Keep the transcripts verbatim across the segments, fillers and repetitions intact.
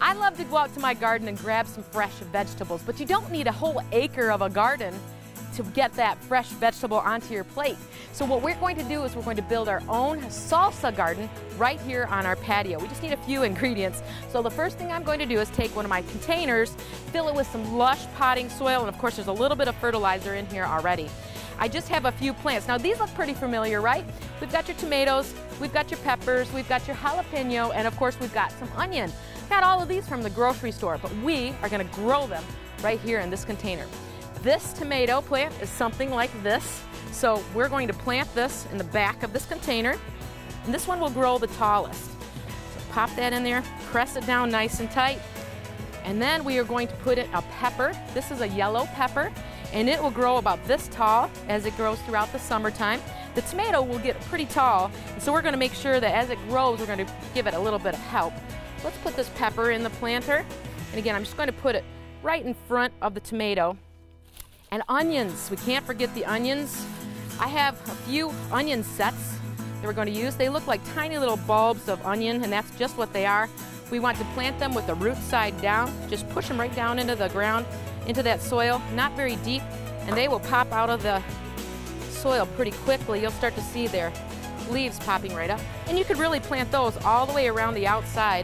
I love to go out to my garden and grab some fresh vegetables, but you don't need a whole acre of a garden to get that fresh vegetable onto your plate. So what we're going to do is we're going to build our own salsa garden right here on our patio. We just need a few ingredients. So the first thing I'm going to do is take one of my containers, fill it with some lush potting soil, and of course there's a little bit of fertilizer in here already. I just have a few plants. Now these look pretty familiar, right? We've got your tomatoes, we've got your peppers, we've got your jalapeno, and of course we've got some onion. Got all of these from the grocery store, but we are gonna grow them right here in this container. This tomato plant is something like this. So we're going to plant this in the back of this container, and this one will grow the tallest. So pop that in there, press it down nice and tight, and then we are going to put in a pepper. This is a yellow pepper, and it will grow about this tall as it grows throughout the summertime. The tomato will get pretty tall, and so we're going to make sure that as it grows, we're going to give it a little bit of help. Let's put this pepper in the planter, and again, I'm just going to put it right in front of the tomato. And onions, we can't forget the onions. I have a few onion sets that we're going to use. They look like tiny little bulbs of onion, and that's just what they are. We want to plant them with the root side down. Just push them right down into the ground, into that soil, not very deep, and they will pop out of the soil pretty quickly. You'll start to see their leaves popping right up. And you could really plant those all the way around the outside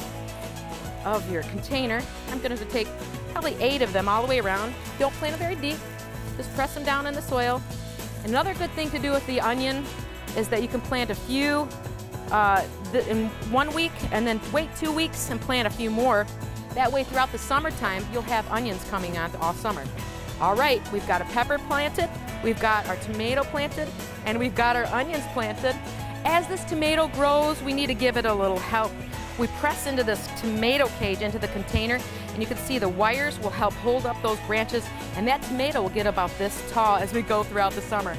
of your container. I'm going to take probably eight of them all the way around. Don't plant them very deep. Just press them down in the soil. Another good thing to do with the onion is that you can plant a few uh, in one week and then wait two weeks and plant a few more. That way throughout the summertime, you'll have onions coming on all summer. All right, we've got a pepper planted, we've got our tomato planted, and we've got our onions planted. As this tomato grows, we need to give it a little help. We press into this tomato cage, into the container, and you can see the wires will help hold up those branches, and that tomato will get about this tall as we go throughout the summer.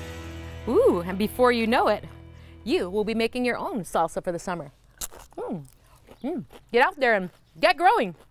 Ooh, and before you know it, you will be making your own salsa for the summer. Mm. Mm. Get out there and get growing.